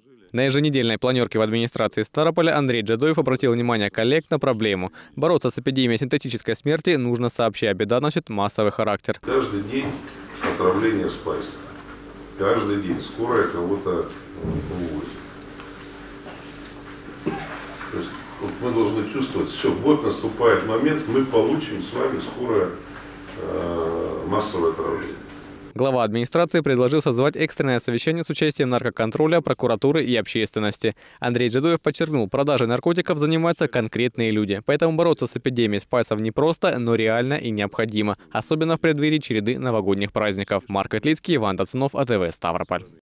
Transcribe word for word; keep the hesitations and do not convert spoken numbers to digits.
На еженедельной планерке в администрации Ставрополя Андрей Джадоев обратил внимание коллег на проблему. Бороться с эпидемией синтетической смерти нужно сообща. Беда носит массовый характер. Каждый день отравление спайса. Каждый день скорая кого-то увозит. То есть вот мы должны чувствовать, все, вот наступает момент, мы получим с вами скоро э, массовое отравление. Глава администрации предложил созвать экстренное совещание с участием наркоконтроля, прокуратуры и общественности. Андрей Джадоев подчеркнул, продажей наркотиков занимаются конкретные люди. Поэтому бороться с эпидемией спайсов непросто, но реально и необходимо. Особенно в преддверии череды новогодних праздников. Марк Ветлицкий, Иван Дацунов, АТВ, Ставрополь.